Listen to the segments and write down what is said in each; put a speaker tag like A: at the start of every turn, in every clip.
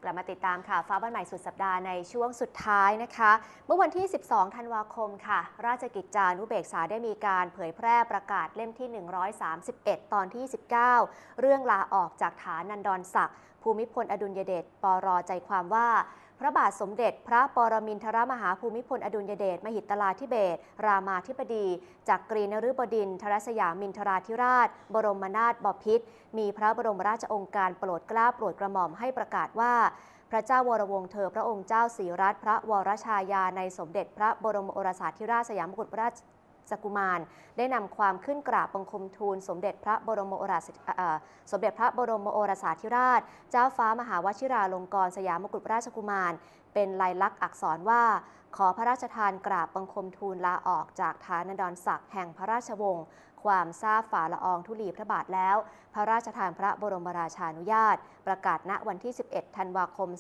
A: ลับมาติดตามค่ะฟ้าวันใหม่สุดสัปดาห์ในช่วงสุดท้ายนะคะเมื่อวันที่ 12 ธันวาคมค่ะราชกิจจานุเบกษาได้มีการเผยแพร่ประกาศเล่มที่ 131 ตอนที่ 19 เรื่องลาออกจากฐานันดรศักดิ์ภูมิพลอดุลยเดชปร.ใจความว่าพระบาทสมเด็จพระปรมินทรมหาภูมิพลอดุลยเดชมหิตลาธิเบศรรามาธิบดีจักรีนฤบดินทรสยามินทราธิราชบรมนาถบพิตรมีพระบรมราชโองการโปรดเกล้าโปรดกระหม่อมให้ประกาศว่าพระเจ้าวรวงศ์เธอพระองค์เจ้าศรีรัตน์พระวรชายาในสมเด็จพระบรมโอรสาธิราชสยามกุฎราชกุมารได้นำความขึ้นกราบบังคมทูลสมเด็จพระบรมโอรสาธิราชเจ้าฟ้ามหาวชิราลงกรณ์สยามกุฎราชกุมารเป็นลายลักษณ์อักษรว่าขอพระราชทานกราบบังคมทูลลาออกจากฐานันดรศักดิ์แห่งพระราชวงศ์ความทราบฝ่าละอองธุลีพระบาทแล้วพระราชทานพระบรมราชานุญาตประกาศณวันที่ 11 ธันวาคม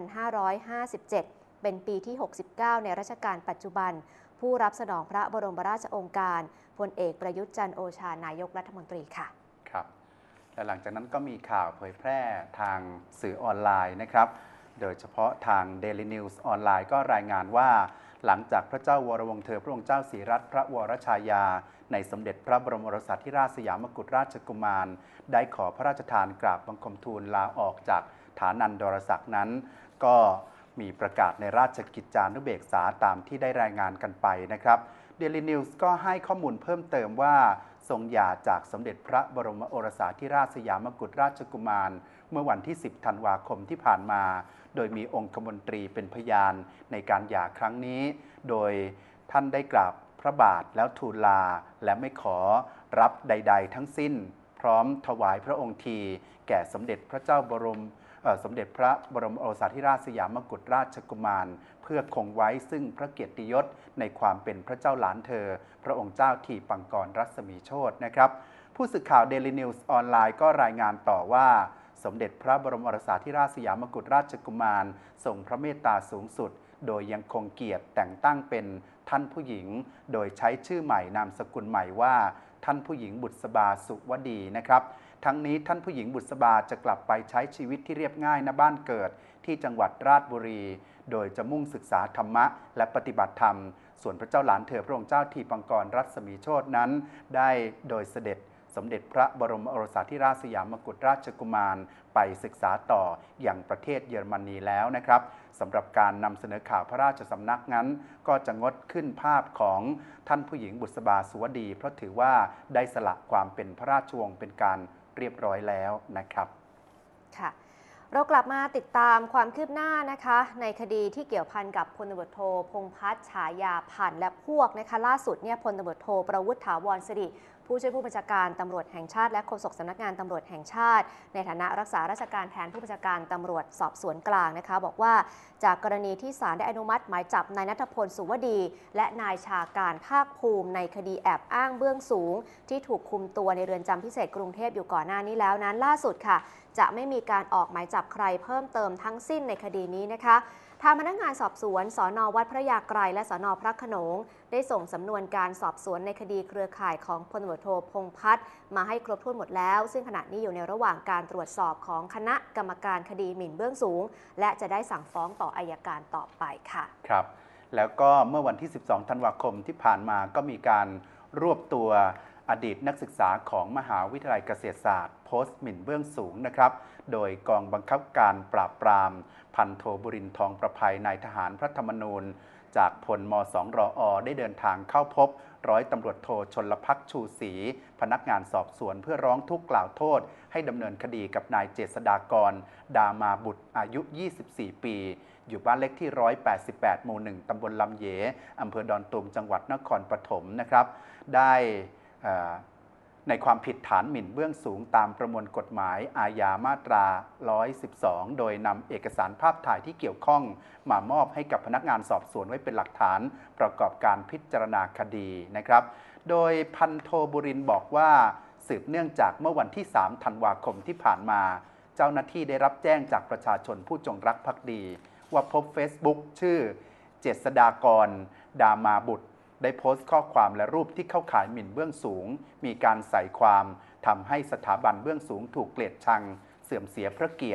A: 2557 เป็นปีที่ 69 ในรัชกาลปัจจุบันผู้รับสนองพระบรมราชโองการพลเอกประยุทธ์จันทร์โอชานายกรัฐมนตรีค่ะ
B: ครับและหลังจากนั้นก็มีข่าวเผยแพร่ทางสื่อออนไลน์นะครับโดยเฉพาะทาง Daily News ออนไลน์ก็รายงานว่าหลังจากพระเจ้าวรวงศ์เธอพระองค์เจ้าศรีรัตน์พระวรชายาในสมเด็จพระบรมโอรสาธิราชสยามกุฎราชกุมารได้ขอพระราชทานกราบบังคมทูลลาออกจากฐานันดรศักดิ์นั้นก็มีประกาศในราชกิจจานุเบกษาตามที่ได้รายงานกันไปนะครับ Daily News ก็ให้ข้อมูลเพิ่มเติมว่าทรงหย่าจากสมเด็จพระบรมโอรสาธิราชสยามกุฎราชกุมารเมื่อวันที่ 10 ธันวาคมที่ผ่านมาโดยมีองคมนตรีเป็นพยานในการหย่าครั้งนี้โดยท่านได้กราบพระบาทแล้วทูลลาและไม่ขอรับใดๆทั้งสิ้นพร้อมถวายพระองค์ทีแก่สมเด็จพระเจ้าสมเด็จพระบรมโอรสาธิราชสยามกุฎราชกุมารเพื่อคงไว้ซึ่งพระเกียรติยศในความเป็นพระเจ้าหลานเธอพระองค์เจ้าทีปังกรรัศมีโชตินะครับผู้สื่อข่าว Daily News ออนไลน์ก็รายงานต่อว่าสมเด็จพระบรมโอรสาธิราชสยามกุฎราชกุมารทรงพระเมตตาสูงสุดโดยยังคงเกียรติแต่งตั้งเป็นท่านผู้หญิงโดยใช้ชื่อใหม่นามสกุลใหม่ว่าท่านผู้หญิงบุษบาสุวดีนะครับทั้งนี้ท่านผู้หญิงบุษบาจะกลับไปใช้ชีวิตที่เรียบง่ายณบ้านเกิดที่จังหวัดราชบุรีโดยจะมุ่งศึกษาธรรมะและปฏิบัติธรรมส่วนพระเจ้าหลานเธอพระองค์เจ้าทีปังกรรัศมีโชตินั้นได้โดยเสด็จสมเด็จพระบรมโอรสาธิราชสยามกุฎราชกุมารไปศึกษาต่ออย่างประเทศเยอรมนีแล้วนะครับสำหรับการนำเสนอข่าวพระราชสำนักนั้นก็จะงดขึ้นภาพของท่านผู้หญิงบุษบาสุวดีเพราะถือว่าได้สละความเป็นพระราชวงศ์เป็นการเรียบร้อยแล้วนะครับ
A: ค่ะเรากลับมาติดตามความคืบหน้านะคะในคดีที่เกี่ยวพันกับพลตำรวจโทพงษ์พัฒน์ฉายาพันธ์และพวกนะคะล่าสุดเนี่ยพลตำรวจโทประวุฒิถาวรสิริผู้ช่วยผู้บัญชาการตำรวจแห่งชาติและโฆษกสำนักงานตำรวจแห่งชาติในฐานะรักษาราชการแทนผู้บัญชาการตำรวจสอบสวนกลางนะคะบอกว่าจากกรณีที่ศาลได้อนุมัติหมายจับนายณัฐพลสุวดีและนายชาการภาคภูมิในคดีแอบอ้างเบื้องสูงที่ถูกคุมตัวในเรือนจำพิเศษกรุงเทพอยู่ก่อนหน้านี้แล้วนั้นล่าสุดค่ะจะไม่มีการออกหมายจับใครเพิ่มเติมทั้งสิ้นในคดีนี้นะคะทางพนักงานสอบสวนสน.วัดพระยาไกรและสน.พระโขนงได้ส่งสำนวนการสอบสวนในคดีเครือข่ายของพลตำรวจโทพงษ์พัฒน์มาให้ครบถ้วนหมดแล้วซึ่งขณะนี้อยู่ในระหว่างการตรวจสอบของคณะกรรมการคดีหมิ่นเบื้องสูงและจะได้สั่งฟ้องต่ออัยการต่อไปค่ะ
B: ครับแล้วก็เมื่อวันที่ 12 ธันวาคมที่ผ่านมาก็มีการรวบตัวอดีตนักศึกษาของมหาวิทยาลัยเกษตรศาสตร์โพสต์หมิ่นเบื้องสูงนะครับโดยกองบังคับการปราบปรามพันโทบุรินทร์ทองประภัยนายทหารพระธรรมนูญจากพลม2รอได้เดินทางเข้าพบร้อยตำรวจโทชลภักดิ์ชูศรีพนักงานสอบสวนเพื่อร้องทุกข์กล่าวโทษให้ดำเนินคดีกับนายเจษฎากรดามาบุตรอายุ24ปีอยู่บ้านเลขที่188หมู่1ตำบลลำเยอำเภอดอนตูมจังหวัดนครปฐมนะครับได้ในความผิดฐานหมิ่นเบื้องสูงตามประมวลกฎหมายอาญามาตรา 112 โดยนำเอกสารภาพถ่ายที่เกี่ยวข้องมามอบให้กับพนักงานสอบสวนไว้เป็นหลักฐานประกอบการพิจารณาคดีนะครับโดยพันโทบุรินทร์บอกว่าสืบเนื่องจากเมื่อวันที่ 3 ธันวาคมที่ผ่านมาเจ้าหน้าที่ได้รับแจ้งจากประชาชนผู้จงรักภักดีว่าพบ Facebook ชื่อเจษฎากรดามาบุตรได้โพสต์ข้อความและรูปที่เข้าข่ายหมิ่นเบื้องสูงมีการใส่ความทำให้สถาบันเบื้องสูงถูกเกลียดชังเสื่อมเสียพระเกียรติ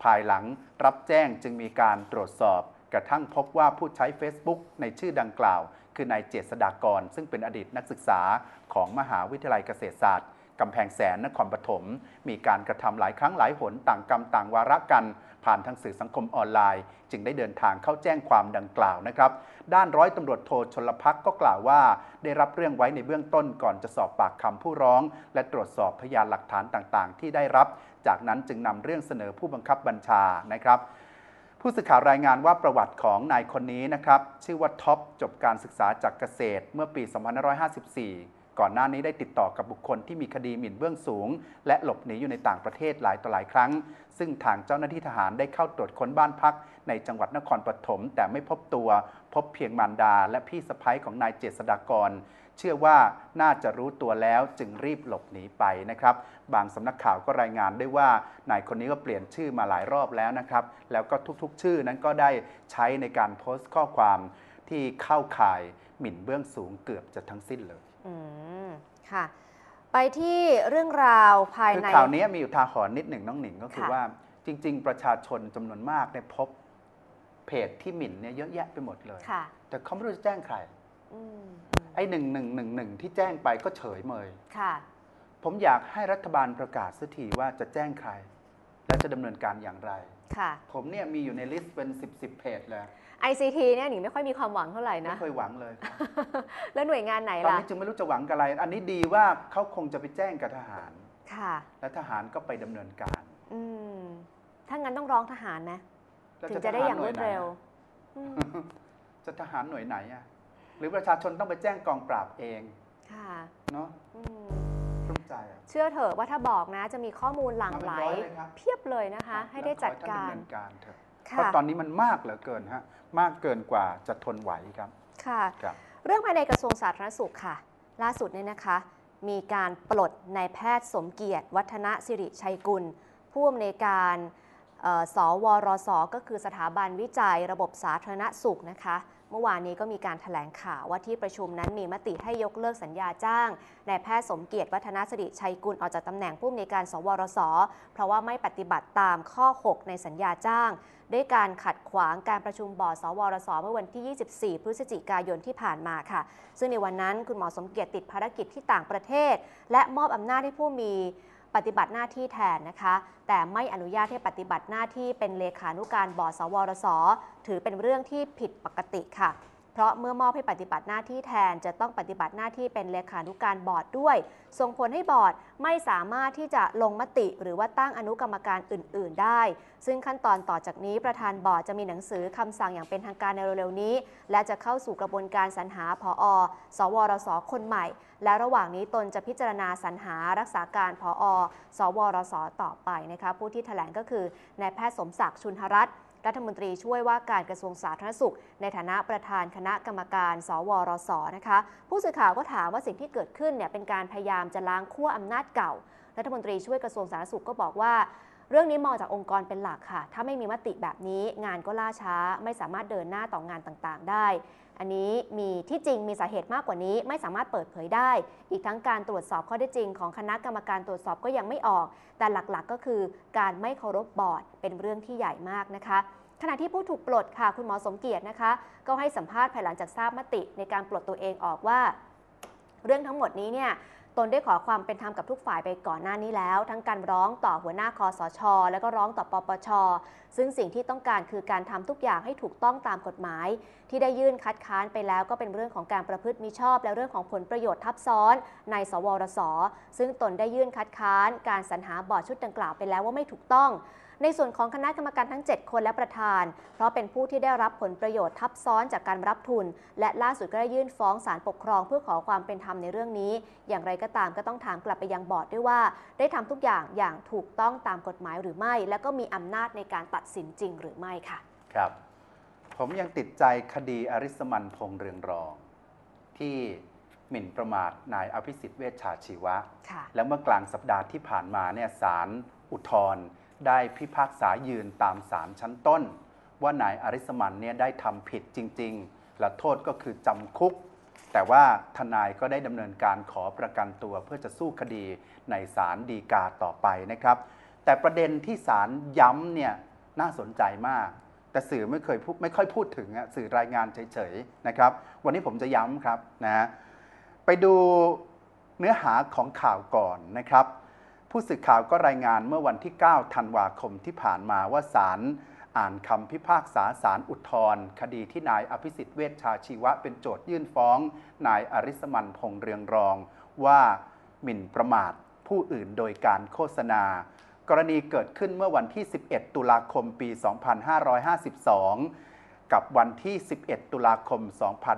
B: ภายหลังรับแจ้งจึงมีการตรวจสอบกระทั่งพบว่าผู้ใช้ Facebook ในชื่อดังกล่าวคือนายเจษฎากรซึ่งเป็นอดีตนักศึกษาของมหาวิทยาลัยเกษตรศาสตร์กำแพงแสนนครปฐมมีการกระทำหลายครั้งหลายหนต่างกรรมต่างวาระกันผ่านทางสื่อสังคมออนไลน์จึงได้เดินทางเข้าแจ้งความดังกล่าวนะครับด้านร้อยตำรวจโทชลภักดิ์ก็กล่าวว่าได้รับเรื่องไว้ในเบื้องต้นก่อนจะสอบปากคำผู้ร้องและตรวจสอบพยานหลักฐานต่างๆที่ได้รับจากนั้นจึงนำเรื่องเสนอผู้บังคับบัญชานะครับผู้สื่อข่าวรายงานว่าประวัติของนายคนนี้นะครับชื่อว่าท็อปจบการศึกษาจากเกษตรเมื่อปี 2554 ก่อนหน้านี้ได้ติดต่อกับบุคคลที่มีคดีหมิ่นเบื้องสูงและหลบหนีอยู่ในต่างประเทศหลายต่อหลายครั้งซึ่งทางเจ้าหน้าที่ทหารได้เข้าตรวจค้นบ้านพักในจังหวัดนครปฐมแต่ไม่พบตัวพบเพียงมารดาและพี่สะใภ้ของนายเจษฎากรเชื่อว่าน่าจะรู้ตัวแล้วจึงรีบหลบหนีไปนะครับบางสำนักข่าวก็รายงานได้ว่านายคนนี้ก็เปลี่ยนชื่อมาหลายรอบแล้วนะครับแล้วก็ทุกๆชื่อนั้นก็ได้ใช้ในการโพสต์ข้อความที่เข้าข่ายหมิ่นเบื้องสูงเกือบจะทั้งสิ้นเลย
A: ค่ะไปที่เรื่องราวภายใน
B: ข่าวนี้มีอุทาหรณ์นิดหนึ่งน้องหนิงก็คือว่าจริงๆประชาชนจำนวนมากเนี่ยพบเพจที่หมิ่นเนี่ยเยอะแยะไปหมดเลยแต่เขาไม่รู้จะแจ้งใครไอ้1111ที่แจ้งไปก็เฉยเมยผมอยากให้รัฐบาลประกาศสักทีว่าจะแจ้งใครและจะดำเนินการอย่างไรผมเนี่ยมีอยู่ในลิสต์เป็น10เพจเลย
A: ICT เนี่ยหนิงไม่ค่อยมีความหวังเท่าไหร่นะ
B: ไม่เคยหวังเลย
A: แล้วหน่วยงานไหนล่ะ
B: ตอนนี้จึงไม่รู้จะหวังกับอะไรอันนี้ดีว่าเขาคงจะไปแจ้งกับทหารและทหารก็ไปดำเนินการ
A: ถ้างั้นต้องร้องทหารนะถึงจะได้อย่างรวดเร็ว
B: จะทหารหน่วยไหนอะหรือประชาชนต้องไปแจ้งกองปราบเองเนาะรุ่มใจ
A: เชื่อเถอะว่าถ้าบอกนะจะมีข้อมูลหลั่งไหลเพียบเลยนะคะให้ได้จัดการ
B: เพราะตอนนี้มันมากเหลือเกินฮะมากเกินกว่าจะทนไหวครับ
A: ค่ะเรื่องภายในกระทรวงสาธารณสุขค่ะล่าสุดเนี่ยนะคะมีการปลดนายแพทย์สมเกียรติวัฒนสิริชัยกุลผู้อำนวยการสวรสก็คือสถาบันวิจัยระบบสาธารณสุขนะคะเมื่อวานนี้ก็มีการแถลงข่าวว่าที่ประชุมนั้นมีมติให้ยกเลิกสัญญาจ้างนายแพทย์สมเกียรติวัฒนสิริชัยกุลออกจากตำแหน่งผู้อำนวยการสวรสเพราะว่าไม่ปฏิบัติตามข้อ 6 ในสัญญาจ้างด้วยการขัดขวางการประชุมบอร์ดสวรสเมื่อวันที่ 24 พฤศจิกายนที่ผ่านมาค่ะซึ่งในวันนั้นคุณหมอสมเกียรติติดภารกิจที่ต่างประเทศและมอบอำนาจให้ผู้มีปฏิบัติหน้าที่แทนนะคะแต่ไม่อนุญาตให้ปฏิบัติหน้าที่เป็นเลขานุการบอร์ดสวรสถือเป็นเรื่องที่ผิดปกติค่ะเพราะเมื่อมอบให้ปฏิบัติหน้าที่แทนจะต้องปฏิบัติหน้าที่เป็นเลขานุการบอร์ดด้วยส่งผลให้บอร์ดไม่สามารถที่จะลงมติหรือว่าตั้งอนุกรรมการอื่นๆได้ซึ่งขั้นตอนต่อจากนี้ประธานบอร์ดจะมีหนังสือคำสั่งอย่างเป็นทางการในเร็วๆนี้และจะเข้าสู่กระบวนการสรรหาผอ.สวรสคนใหม่และระหว่างนี้ตนจะพิจารณาสรรหารักษาการผอ.สวรสต่อไปนะคะผู้ที่แถลงก็คือนายแพทย์สมศักดิ์ชุนหรัตน์รัฐมนตรีช่วยว่าการกระทรวงสาธารณสุขในฐานะประธานคณะกรรมการสวรสนะคะผู้สื่อข่าวก็ถามว่าสิ่งที่เกิดขึ้นเนี่ยเป็นการพยายามจะล้างขั้วอำนาจเก่ารัฐมนตรีช่วยกระทรวงสาธารณสุขก็บอกว่าเรื่องนี้มองจากองค์กรเป็นหลักค่ะถ้าไม่มีมติแบบนี้งานก็ล่าช้าไม่สามารถเดินหน้าต่องานต่างๆได้อันนี้มีที่จริงมีสาเหตุมากกว่านี้ไม่สามารถเปิดเผยได้อีกทั้งการตรวจสอบข้อเท็จจริงของคณะกรรมการตรวจสอบก็ยังไม่ออกแต่หลักๆก็คือการไม่เคารพบอร์ดเป็นเรื่องที่ใหญ่มากนะคะขณะที่ผู้ถูกปลดค่ะคุณหมอสมเกียรตินะคะก็ให้สัมภาษณ์ภายหลังจากทราบมติในการปลดตัวเองออกว่าเรื่องทั้งหมดนี้เนี่ยตนได้ขอความเป็นธรรมกับทุกฝ่ายไปก่อนหน้านี้แล้วทั้งการร้องต่อหัวหน้าคสช.แล้วก็ร้องต่อปปช.ซึ่งสิ่งที่ต้องการคือการทำทุกอย่างให้ถูกต้องตามกฎหมายที่ได้ยื่นคัดค้านไปแล้วก็เป็นเรื่องของการประพฤติมิชอบและเรื่องของผลประโยชน์ทับซ้อนในสวรสซึ่งตนได้ยื่นคัดค้านการสรรหาบอร์ดชุดดังกล่าวไปแล้วว่าไม่ถูกต้องในส่วนของคณะกรรมการทั้ง7คนและประธานเพราะเป็นผู้ที่ได้รับผลประโยชน์ทับซ้อนจากการรับทุนและล่าสุดก็ได้ยื่นฟ้องศาลปกครองเพื่อขอความเป็นธรรมในเรื่องนี้อย่างไรก็ตามก็ต้องถามกลับไปยังบอร์ดด้วยว่าได้ทำทุกอย่างอย่างถูกต้องตามกฎหมายหรือไม่และก็มีอำนาจในการตัดสินจริงหรือไม่ค่ะ
B: ครับผมยังติดใจคดีอริสมันพงษ์เรืองรองที่หมิ่นประมาทนายอภิสิทธิ์เวชชาชีวะแล้วเมื่อกลางสัปดาห์ที่ผ่านมาเนี่ยศาลอุทธรณ์ได้พิพากษายืนตามศาลชั้นต้นว่านายอริสมันเนี่ยได้ทำผิดจริงๆและโทษก็คือจำคุกแต่ว่าทนายก็ได้ดำเนินการขอประกันตัวเพื่อจะสู้คดีในศาลฎีกาต่อไปนะครับแต่ประเด็นที่ศาลย้ำเนี่ยน่าสนใจมาก แต่สื่อไม่ค่อยพูดถึงสื่อรายงานเฉยๆนะครับวันนี้ผมจะย้ำครับนะไปดูเนื้อหาของข่าวก่อนนะครับผู้สื่อข่าวก็รายงานเมื่อวันที่ 9 ธันวาคมที่ผ่านมาว่าศาลอ่านคำพิพากษาศาลอุทธรณ์คดีที่นายอภิสิทธิ์เวชชาชีวะเป็นโจทยื่นฟ้องนายอริสมันพงษ์เรืองรองว่าหมิ่นประมาทผู้อื่นโดยการโฆษณากรณีเกิดขึ้นเมื่อวันที่ 11 ตุลาคม ปี 2552 กับวันที่ 11 ตุลาคม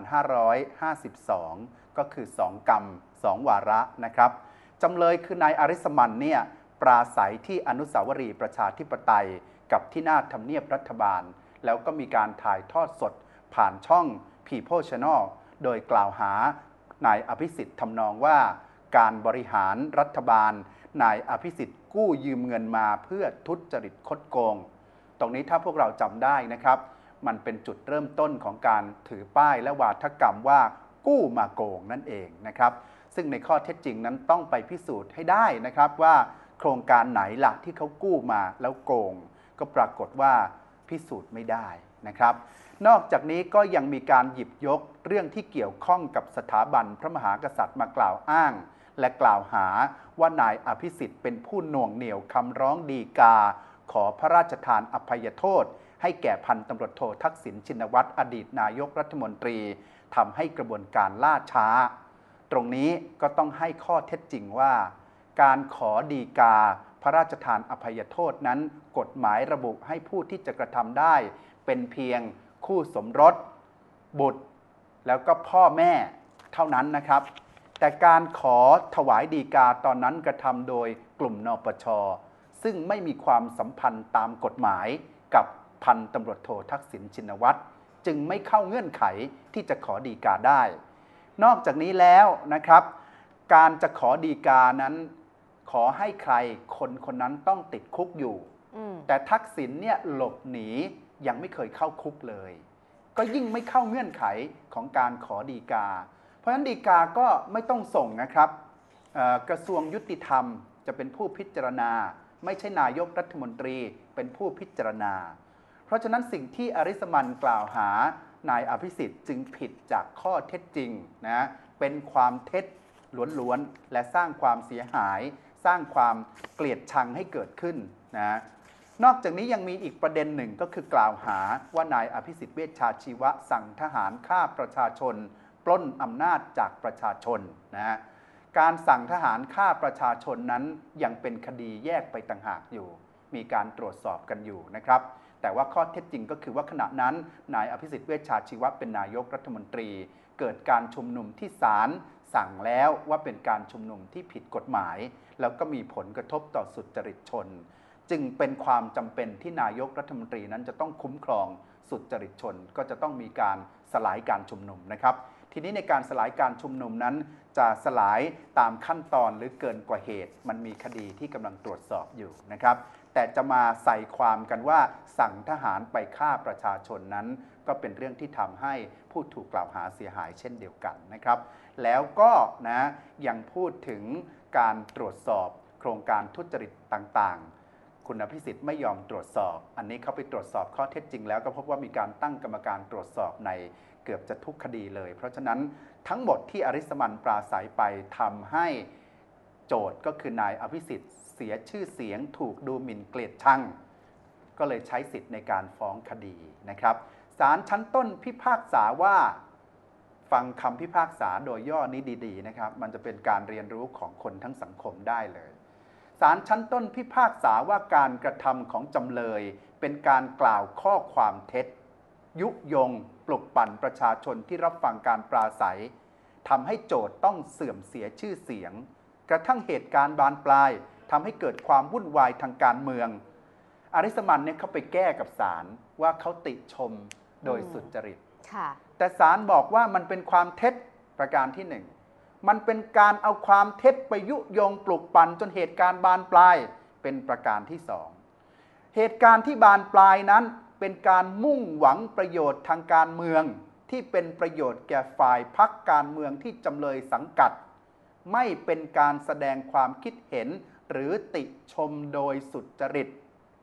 B: 2552 ก็คือ 2 กรรม 2 วาระนะครับจำเลยคือนายอริสมันเนี่ยปราศัยที่อนุสาวรีย์ประชาธิปไตยกับที่หน้าทำเนียบรัฐบาลแล้วก็มีการถ่ายทอดสดผ่านช่อง People Channel โดยกล่าวหานายอภิสิทธิ์ทำนองว่าการบริหารรัฐบาลนายอภิสิทธิ์กู้ยืมเงินมาเพื่อทุจริตคดโกงตรงนี้ถ้าพวกเราจำได้นะครับมันเป็นจุดเริ่มต้นของการถือป้ายและวาทกรรมว่ากู้มาโกงนั่นเองนะครับซึ่งในข้อเท็จจริงนั้นต้องไปพิสูจน์ให้ได้นะครับว่าโครงการไหนล่ะที่เขากู้มาแล้วโกงก็ปรากฏว่าพิสูจน์ไม่ได้นะครับนอกจากนี้ก็ยังมีการหยิบยกเรื่องที่เกี่ยวข้องกับสถาบันพระมหากษัตริย์มากล่าวอ้างและกล่าวหาว่านายอภิสิทธิ์เป็นผู้หน่วงเหนี่ยวคำร้องฎีกาขอพระราชทานอภัยโทษให้แก่พันตำรวจโททักษิณชินวัตรอดีตนายกรัฐมนตรีทำให้กระบวนการล่าช้าตรงนี้ก็ต้องให้ข้อเท็จจริงว่าการขอฎีกาพระราชทานอภัยโทษนั้นกฎหมายระบุให้ผู้ที่จะกระทำได้เป็นเพียงคู่สมรสบุตรแล้วก็พ่อแม่เท่านั้นนะครับแต่การขอถวายฎีกาตอนนั้นกระทำโดยกลุ่มนปช.ซึ่งไม่มีความสัมพันธ์ตามกฎหมายกับพันตำรวจโททักษิณชินวัตรจึงไม่เข้าเงื่อนไขที่จะขอฎีกาได้นอกจากนี้แล้วนะครับการจะขอฎีกานั้นขอให้ใครคนนั้นต้องติดคุกอยู่แต่ทักษิณเนี่ยหลบหนียังไม่เคยเข้าคุกเลยก็ยิ่งไม่เข้าเงื่อนไขของการขอฎีกาเพราะฉะนั้นฎีกาก็ไม่ต้องส่งนะครับกระทรวงยุติธรรมจะเป็นผู้พิจารณาไม่ใช่นายกรัฐมนตรีเป็นผู้พิจารณาเพราะฉะนั้นสิ่งที่อริสมันกล่าวหานายอภิสิทธิ์จึงผิดจากข้อเท็จจริงนะเป็นความเท็จล้วนๆและสร้างความเสียหายสร้างความเกลียดชังให้เกิดขึ้นนะนอกจากนี้ยังมีอีกประเด็นหนึ่งก็คือกล่าวหาว่านายอภิสิทธิ์เวชชาชีวะสั่งทหารฆ่าประชาชนปล้นอำนาจจากประชาชนนะการสั่งทหารฆ่าประชาชนนั้นยังเป็นคดีแยกไปต่างหากอยู่มีการตรวจสอบกันอยู่นะครับแต่ว่าข้อเท็จจริงก็คือว่าขณะนั้นนายอภิสิทธิ์เวชชาชีวะเป็นนายกรัฐมนตรีเกิดการชุมนุมที่ศาลสั่งแล้วว่าเป็นการชุมนุมที่ผิดกฎหมายแล้วก็มีผลกระทบต่อสุจริตชนจึงเป็นความจำเป็นที่นายกรัฐมนตรีนั้นจะต้องคุ้มครองสุจริตชนก็จะต้องมีการสลายการชุมนุมนะครับทีนี้ในการสลายการชุมนุมนั้นจะสลายตามขั้นตอนหรือเกินกว่าเหตุมันมีคดีที่กำลังตรวจสอบอยู่นะครับแต่จะมาใส่ความกันว่าสั่งทหารไปฆ่าประชาชนนั้นก็เป็นเรื่องที่ทำให้ผู้ถูกกล่าวหาเสียหายเช่นเดียวกันนะครับแล้วก็นะยังพูดถึงการตรวจสอบโครงการทุจริตต่างๆคุณอภิสิทธิ์ไม่ยอมตรวจสอบอันนี้เขาไปตรวจสอบข้อเท็จจริงแล้วก็พบว่ามีการตั้งกรรมการตรวจสอบในเกือบจะทุกคดีเลยเพราะฉะนั้นทั้งหมดที่อริสมันปราศัยไปทำให้โจทย์ก็คือนายอภิสิทธิ์เสียชื่อเสียงถูกดูหมิ่นเกลียดชังก็เลยใช้สิทธิ์ในการฟ้องคดีนะครับศาลชั้นต้นพิพากษาว่าฟังคำพิพากษาโดยย่อนี้ดีๆนะครับมันจะเป็นการเรียนรู้ของคนทั้งสังคมได้เลยศาลชั้นต้นพิพากษาว่าการกระทำของจำเลยเป็นการกล่าวข้อความเท็จยุยงปลุกปั่นประชาชนที่รับฟังการปราศัยทำให้โจทย์ต้องเสื่อมเสียชื่อเสียงกระทั่งเหตุการณ์บานปลายทำให้เกิดความวุ่นวายทางการเมืองอริสมันเนี่ยเขาไปแก้กับศาลว่าเขาติชมโดยสุจริตแต่ศาลบอกว่ามันเป็นความเท็จประการที่หนึ่งมันเป็นการเอาความเท็จไปยุยงปลุกปั่นจนเหตุการณ์บานปลายเป็นประการที่สองเหตุการณ์ที่บานปลายนั้นเป็นการมุ่งหวังประโยชน์ทางการเมืองที่เป็นประโยชน์แก่ฝ่ายพรรคการเมืองที่จำเลยสังกัดไม่เป็นการแสดงความคิดเห็นหรือติชมโดยสุจริต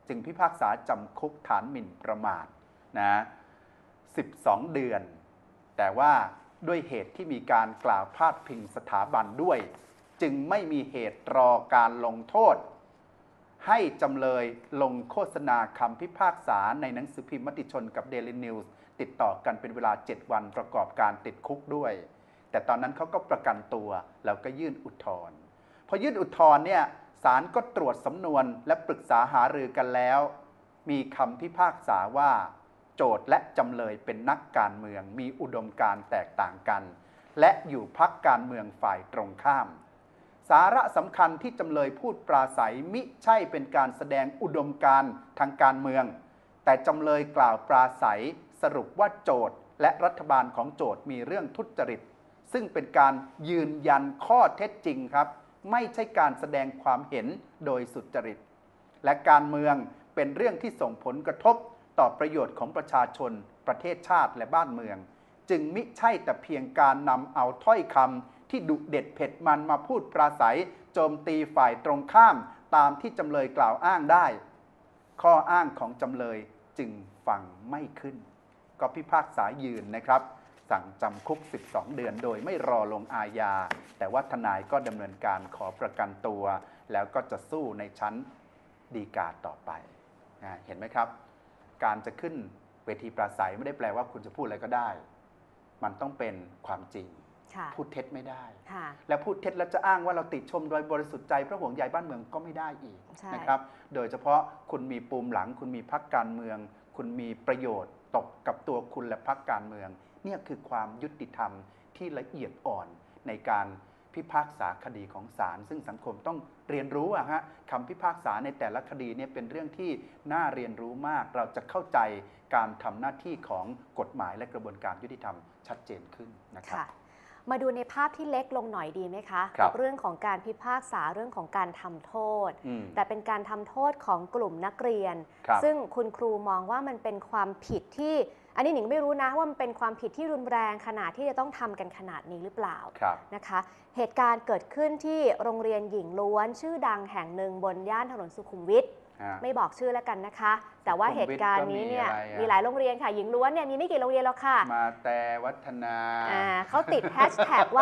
B: จึงพิพากษาจำคุกฐานหมิ่นประมาทนะ12 เดือน แต่ว่าด้วยเหตุที่มีการกล่าวพาดพิงสถาบันด้วย จึงไม่มีเหตุรอการลงโทษ ให้จำเลยลงโฆษณาคำพิพากษาในหนังสือพิมพ์มติชนกับ Daily News ติดต่อกันเป็นเวลา 7 วันประกอบการติดคุกด้วย แต่ตอนนั้นเขาก็ประกันตัวแล้วก็ยื่นอุทธรณ์พอยื่นอุทธรณ์เนี่ยศาลก็ตรวจสำนวนและปรึกษาหารือกันแล้ว มีคำพิพากษาว่าโจทก์และจำเลยเป็นนักการเมืองมีอุดมการณ์แตกต่างกัน และอยู่พรรคการเมืองฝ่ายตรงข้าม สาระสำคัญที่จำเลยพูดปราศัยมิใช่เป็นการแสดงอุดมการณ์ทางการเมือง แต่จำเลยกล่าวปราศัยสรุปว่าโจทก์และรัฐบาลของโจทก์มีเรื่องทุจริตซึ่งเป็นการยืนยันข้อเท็จจริงครับไม่ใช่การแสดงความเห็นโดยสุจริตและการเมืองเป็นเรื่องที่ส่งผลกระทบต่อประโยชน์ของประชาชนประเทศชาติและบ้านเมืองจึงมิใช่แต่เพียงการนำเอาถ้อยคำที่ดุเด็ดเผ็ดมันมาพูดปราศัยโจมตีฝ่ายตรงข้ามตามที่จำเลยกล่าวอ้างได้ข้ออ้างของจำเลยจึงฟังไม่ขึ้นก็พิพากษายืนนะครับสั่งจำคุก12 เดือนโดยไม่รอลงอาญาแต่ว่าทนายก็ดำเนินการขอประกันตัวแล้วก็จะสู้ในชั้นฎีกาต่อไปเห็นไหมครับการจะขึ้นเวทีปราศัยไม่ได้แปลว่าคุณจะพูดอะไรก็ได้มันต้องเป็นความจริงพูดเท็จไม่ได้และพูดเท็จแล้วจะอ้างว่าเราติชมโดยบริสุทธิ์ใจเพราะห่วงใยบ้านเมืองก็ไม่ได้อีกนะครับโดยเฉพาะคุณมีปูมหลังคุณมีพรรคการเมืองคุณมีประโยชน์ตกกับตัวคุณและพรรคการเมืองเนี่ยคือความยุติธรรมที่ละเอียดอ่อนในการพิพากษาคดีของศาลซึ่งสังคมต้องเรียนรู้คำพิพากษาในแต่ละคดีเนี่ยเป็นเรื่องที่น่าเรียนรู้มากเราจะเข้าใจการทำหน้าที่ของกฎหมายและกระบวนการยุติธรรมชัดเจนขึ้นนะครับ
A: มาดูในภาพที่เล็กลงหน่อยดีไหมคะกับเรื่องของการพิพากษาเรื่องของการทำโทษแต่เป็นการทำโทษของกลุ่มนักเรียนซึ่งคุณครูมองว่ามันเป็นความผิดที่อันนี้หนิงไม่รู้นะว่ามันเป็นความผิดที่รุนแรงขนาดที่จะต้องทำกันขนาดนี้หรือเปล่านะคะเหตุการณ์เกิดขึ้นที่โรงเรียนหญิงล้วนชื่อดังแห่งหนึ่งบนย่านถนนสุขุมวิทไม่บอกชื่อแล้วกันนะคะแต่ว่าเหตุการณ์นี้เนี่ยมีหลายโรงเรียนค่ะหญิงล้วนเนี่ยมีไม่กี่โรงเรียนหรอกค่ะ
B: มาแต่วัฒนา
A: เขาติดแฮชแท็กว่า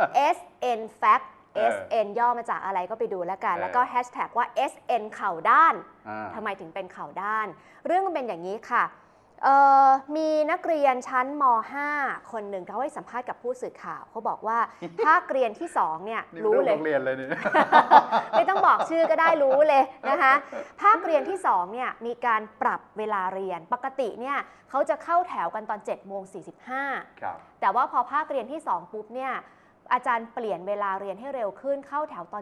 A: SN Fact SN ย่อมาจากอะไรก็ไปดูแล้วกันแล้วก็แฮชแท็กว่า SN เข่าด้านทำไมถึงเป็นเข่าด้านเรื่องมันเป็นอย่างนี้ค่ะมีนักเรียนชั้นม.5 คนหนึ่งเขาให้สัมภาษณ์กับผู้สื่อข่าวเขาบอกว่าภาคเรียนที่2เนี่ยรู้เลย
B: โรงเรียนเลยนี่
A: ไม่ต้องบอกชื่อก็ได้รู้เลยนะคะภาคเรียนที่2เนี่ยมีการปรับเวลาเรียนปกติเนี่ยเขาจะเข้าแถวกันตอน 7:45 แต่ว่าพอภาคเรียนที่2ปุ๊บเนี่ยอาจารย์เปลี่ยนเวลาเรียนให้เร็วขึ้นเข้าแถวตอน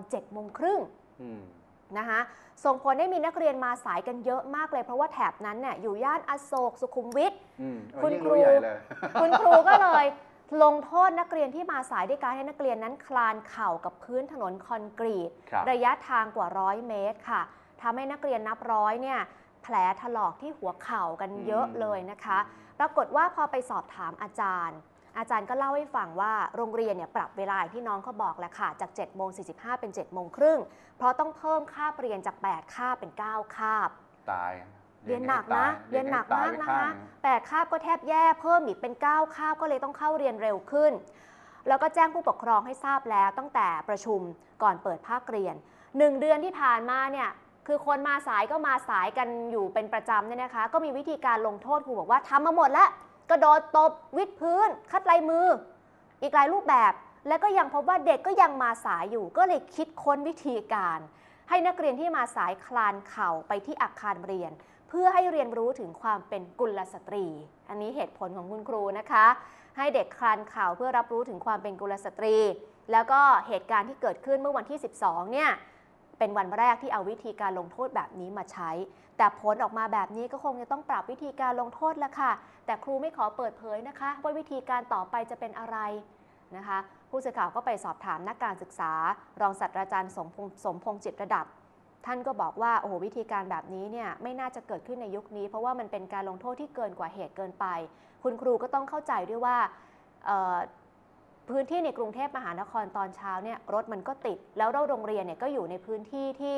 A: 7:30 นะคะส่งผลให้มีนักเรียนมาสายกันเยอะมากเลยเพราะว่าแถบนั้นเนี่ยอยู่ย่านอโศกสุขุมวิทคุณครูก็เลยลงโทษนักเรียนที่มาสายด้วยการให้นักเรียนนั้นคลานเข่ากับพื้นถนนคอนกรีตระยะทางกว่า100 เมตรค่ะทำให้นักเรียนนับร้อยเนี่ยแผลถลอกที่หัวเข่ากันเยอะเลยนะคะปรากฏว่าพอไปสอบถามอาจารย์ก็เล่าให้ฟังว่าโรงเรียนเนี่ยปรับเวลาที่น้องเขาบอกแหละค่ะจาก 7:45 เป็น 7:30 เพราะต้องเพิ่มคาบเรียนจาก8คาบเป็น9คาบ
B: ตาย
A: เรียนหนักนะเรียนหนักมากนะคะ8คาบก็แทบแย่เพิ่มอีกเป็น9คาบก็เลยต้องเข้าเรียนเร็วขึ้นแล้วก็แจ้งผู้ปกครองให้ทราบแล้วตั้งแต่ประชุมก่อนเปิดภาคเรียน1 เดือนที่ผ่านมาเนี่ยคือคนมาสายก็มาสายกันอยู่เป็นประจำเนี่ยนะคะก็มีวิธีการลงโทษครูบอกว่าทำมาหมดแล้วกระโดดตบวิดพื้นคัดลายมืออีกหลายรูปแบบแล้วก็ยังพบว่าเด็กก็ยังมาสายอยู่ก็เลยคิดค้นวิธีการให้นักเรียนที่มาสายคลานเข่าไปที่อาคารเรียนเพื่อให้เรียนรู้ถึงความเป็นกุลสตรีอันนี้เหตุผลของคุณครูนะคะให้เด็กคลานเข่าเพื่อรับรู้ถึงความเป็นกุลสตรีแล้วก็เหตุการณ์ที่เกิดขึ้นเมื่อวันที่12เนี่ยเป็นวันแรกที่เอาวิธีการลงโทษแบบนี้มาใช้แต่ผลออกมาแบบนี้ก็คงจะต้องปรับวิธีการลงโทษแล้วค่ะแต่ครูไม่ขอเปิดเผยนะคะว่าวิธีการต่อไปจะเป็นอะไรนะคะผู้สื่อข่าวก็ไปสอบถามนักการศึกษารองศาสตราจารย์สมพงษ์จิตระดับท่านก็บอกว่าโอ้โหวิธีการแบบนี้เนี่ยไม่น่าจะเกิดขึ้นในยุคนี้เพราะว่ามันเป็นการลงโทษที่เกินกว่าเหตุเกินไปคุณครูก็ต้องเข้าใจด้วยว่าพื้นที่ในกรุงเทพมหานครตอนเช้าเนี่ยรถมันก็ติดแล้วโรงเรียนเนี่ยก็อยู่ในพื้นที่ที่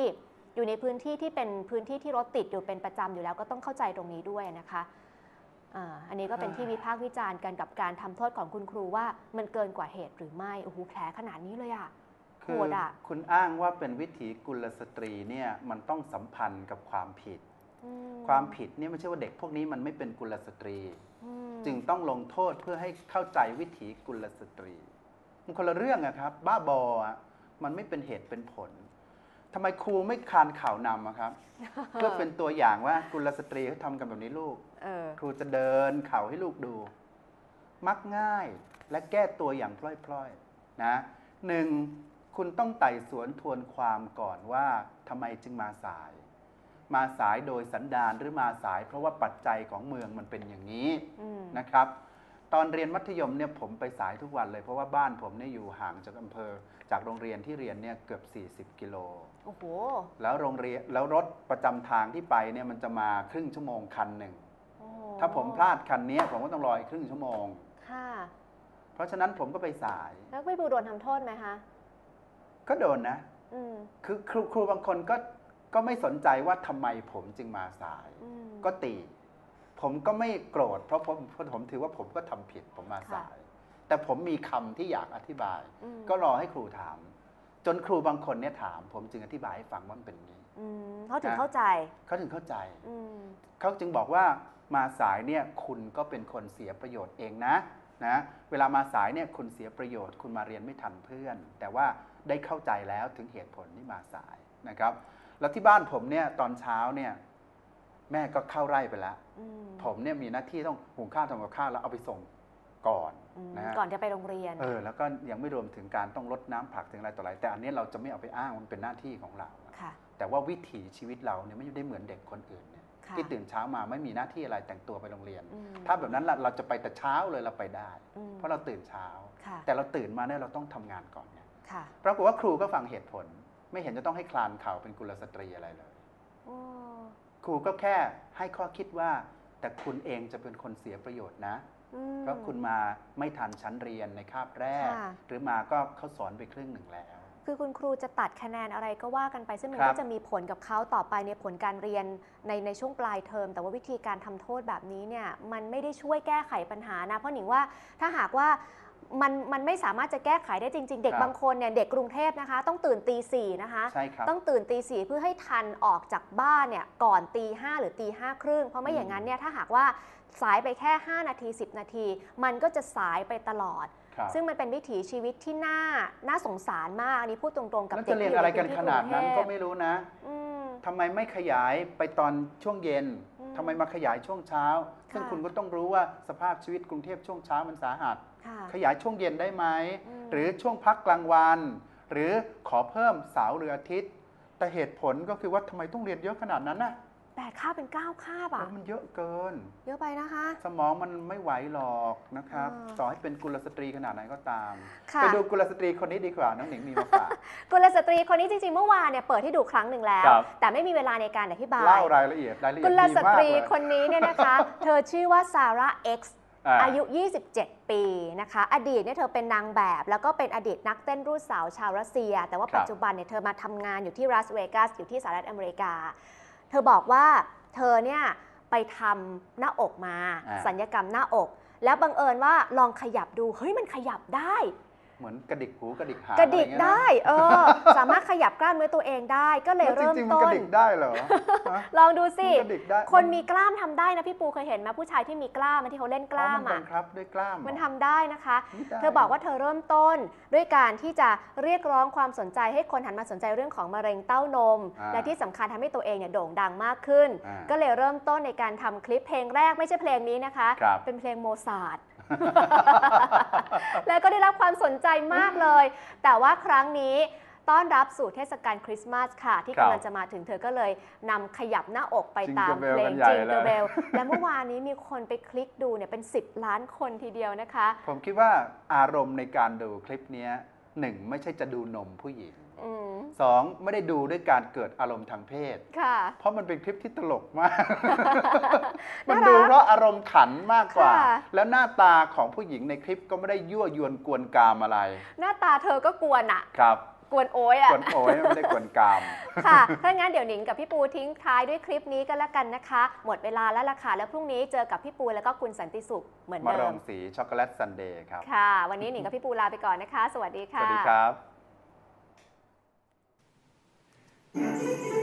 A: อยู่ในพื้นที่ที่เป็นพื้นที่ที่รถติดอยู่เป็นประจำอยู่แล้วก็ต้องเข้าใจตรงนี้ด้วยนะคะอันนี้ก็เป็นที่วิพากษ์วิจารณ์กันกับการทำโทษของคุณครูว่ามันเกินกว่าเหตุหรือไม่โอ้โหแผลขนาดนี้เลยอะโห
B: คือ
A: ดอะ
B: คุณอ้างว่าเป็นวิถีกุลสตรีเนี่ยมันต้องสัมพันธ์กับความผิด ความผิดเนี่ยไม่ใช่ว่าเด็กพวกนี้มันไม่เป็นกุลสตรี จึงต้องลงโทษเพื่อให้เข้าใจวิถีกุลสตรีมันคนละเรื่องอะครับ บ้าบออะมันไม่เป็นเหตุเป็นผลทำไมครูไม่คานข่าวนำอะครับ เพื่อเป็นตัวอย่างว่ากุลสตรีเขาทำกันแบบนี้ลูกครูจะเดินเข่าให้ลูกดู มักง่ายและแก้ตัวอย่างพล่อยๆนะหนึ่งคุณต้องไต่สวนทวนความก่อนว่าทำไมจึงมาสาย มาสายโดยสันดานหรือมาสายเพราะว่าปัจจัยของเมืองมันเป็นอย่างนี้นะครับ ตอนเรียนมัธยมเนี่ยผมไปสายทุกวันเลยเพราะว่าบ้านผมเนี่ยอยู่ห่างจากอำเภอจากโรงเรียนที่เรียนเนี่ยเกือบ40 กิโล
A: โอ้โห
B: แล้วโรงเรียนแล้วรถประจำทางที่ไปเนี่ยมันจะมาครึ่งชั่วโมงคันหนึ่งถ้าผมพลาดคันนี้ผมก็ต้องรออีกครึ่งชั่วโมง
A: ค่ะ
B: เพราะฉะนั้นผมก็ไปสาย
A: แล้วพี่บูโดนทำโทษไหมคะ
B: ก็โดนนะคือครูบางคนก็ไม่สนใจว่าทำไมผมจึงมาสายก็ตีผมก็ไม่โกรธเพราะผมถือว่าผมก็ทำผิดผมมาสาย แต่ผมมีคำที่อยากอธิบายก็รอให้ครูถามจนครูบางคนเนี่ยถามผมจึงอธิบายให้ฟังว่ามันเป็นนี้
A: เขาถึงเข้าใจ
B: เขาถึงเข้าใจเขาจึงบอกว่ามาสายเนี่ยคุณก็เป็นคนเสียประโยชน์เองนะเวลามาสายเนี่ยคุณเสียประโยชน์คุณมาเรียนไม่ทันเพื่อนแต่ว่าได้เข้าใจแล้วถึงเหตุผลที่มาสายนะครับแล้วที่บ้านผมเนี่ยตอนเช้าเนี่ยแม่ก็เข้าไร่ไปแล้วผมเนี่ยมีหน้าที่ต้องหุงข้าวทำกับข้าวแล้วเอาไปส่งก่อนนะ
A: ก่อนจะไปโรงเรียน
B: แล้วก็ยังไม่รวมถึงการต้องรดน้ำผักถึงอะไรต่ออะไรแต่อันนี้เราจะไม่เอาไปอ้างมันเป็นหน้าที่ของเราแต่ว่าวิถีชีวิตเราเนี่ยไม่ได้เหมือนเด็กคนอื่นเนี่ยที่ตื่นเช้ามาไม่มีหน้าที่อะไรแต่งตัวไปโรงเรียนถ้าแบบนั้นเราจะไปแต่เช้าเลยเราไปได้เพราะเราตื่นเช้าแต่เราตื่นมาเนี่ยเราต้องทำงานก่อนเนี่ยปรากฏว่าครูก็ฟังเหตุผลไม่เห็นจะต้องให้คลานเข่าเป็นกุลสตรีอะไรเลยครูก็แค่ให้ข้อคิดว่าแต่คุณเองจะเป็นคนเสียประโยชน์นะเพราะคุณมาไม่ทันชั้นเรียนในคาบแรกหรือมาก็เขาสอนไปครึ่งหนึ่งแล้ว
A: คือคุณครูจะตัดคะแนนอะไรก็ว่ากันไปซึ่งมันก็จะมีผลกับเขาต่อไปในผลการเรียนในช่วงปลายเทอมแต่ว่าวิธีการทำโทษแบบนี้เนี่ยมันไม่ได้ช่วยแก้ไขปัญหานะเพราะหนิงว่าถ้าหากว่ามันไม่สามารถจะแก้ไขได้จริงๆเด็กบางคนเนี่ยเด็กกรุงเทพนะคะต้องตื่นตี 4นะคะต้องตื่นตี 4เพื่อให้ทันออกจากบ้านเนี่ยก่อนตี 5หรือตี 5 ครึ่งเพราะไม่อย่างนั้นเนี่ยถ้าหากว่าสายไปแค่5นาที10นาทีมันก็จะสายไปตลอดซึ่งมันเป็นวิถีชีวิตที่น่าสงสารมากอันนี้พูดตรงๆกับ
B: เด็กที่จะเรียนอะไรกันขนาดนั้นก็ไม่รู้นะทำไมไม่ขยายไปตอนช่วงเย็นทำไมมาขยายช่วงเช้าซึ่งคุณก็ต้องรู้ว่าสภาพชีวิตกรุงเทพช่วงเช้ามันสาหัสขยายช่วงเย็นได้ไหมหรือช่วงพักกลางวันหรือขอเพิ่มเสาร์หรืออาทิตย์แต่เหตุผลก็คือว่าทำไมต้องเรียนเยอะขนาดนั้นนะ
A: 8 คาบเป็น9 คาบอ่ะ
B: มันเยอะเกิน
A: เยอะไปนะคะ
B: สมองมันไม่ไหวหรอกนะครับต่อให้เป็นกุลสตรีขนาดไหนก็ตามไปดูกุลสตรีคนนี้ดีกว่าน้องหนิงมีมาฝาก
A: กุลสตรีคนนี้จริงๆเมื่อวานเนี่ยเปิดให้ดูครั้งหนึ่งแล้วแต่ไม่มีเวลาในการอธิบาย
B: เล่ารายละเอียด
A: กุลสตรีคนนี้เนี่ยนะคะเธอชื่อว่าซาร่าเอ็กซ์อายุ27ปีนะคะอดีตเนี่ยเธอเป็นนางแบบแล้วก็เป็นอดีตนักเต้นรุ่นสาวชาวรัสเซียแต่ว่าปัจจุบันเนี่ยเธอมาทำงานอยู่ที่ลาสเวกัสอยู่ที่สหรัฐอเมริกาเธอบอกว่าเธอเนี่ยไปทำหน้าอกมาศัลยกรรมหน้าอกแล้วบังเอิญว่าลองขยับดูเฮ้ยมันขยับได้
B: เหมือนกระดิกหูกระดิกหาง
A: กระดิกได้สามารถขยับกล้ามเนื้อตัวเองได้ก็เลยเริ่มต้น
B: กระดิกได้เหรอ
A: ลองดูสิคนมีกล้ามทำได้นะพี่ปูเคยเห็นไหมผู้ชายที่มีกล้ามที่เขาเล่นกล้าม
B: อ่ะครับด้วยกล้าม
A: มันทำได้นะคะเธอบอกว่าเธอเริ่มต้นด้วยการที่จะเรียกร้องความสนใจให้คนหันมาสนใจเรื่องของมะเร็งเต้านมและที่สำคัญทำให้ตัวเองเนี่ยโด่งดังมากขึ้นก็เลยเริ่มต้นในการทำคลิปเพลงแรกไม่ใช่เพลงนี้นะคะเป็นเพลงโมซาร์ทแล้วก็ได้รับความสนใจมากเลยแต่ว่าครั้งนี้ต้อนรับสู่เทศกาลคริสต์มาสค่ะที่กำลังจะมาถึงเธอก็เลยนำขยับหน้าอกไปตามเพลงจิงเกิลเบลและเมื่อวานนี้มีคนไปคลิกดูเนี่ยเป็น10 ล้านคนทีเดียวนะคะ
B: ผมคิดว่าอารมณ์ในการดูคลิปนี้1ไม่ใช่จะดูนมผู้หญิง2ไม่ได้ดูด้วยการเกิดอารมณ์ทางเพศเพราะมันเป็นคลิปที่ตลกมากมันดูเพราะอารมณ์ขันมากกว่าแล้วหน้าตาของผู้หญิงในคลิปก็ไม่ได้ยั่วยวนกวนกามอะไร
A: หน้าตาเธอก็กวนอ่ะ
B: ครับ
A: กวนโอ้ยอ่ะ
B: กวนโอยไม่ได้กวนกาม
A: ค่ะถ้างั้นเดี๋ยวหนิงกับพี่ปูทิ้งท้ายด้วยคลิปนี้กันละกันนะคะ หมดเวลาแล้วล่ะค่ะแล้วพรุ่งนี้เจอกับพี่ปูแล้วก็คุณสันติสุขเหมือน
B: มะ
A: เดิ
B: ร
A: ม
B: งสีช็อกโกแลตซันเดย์ครับ
A: ค่ะ วันนี้หนิงกับพี่ปูลาไปก่อนนะคะ สวัสดี
B: ส
A: ค่ะ
B: วัสดีครับ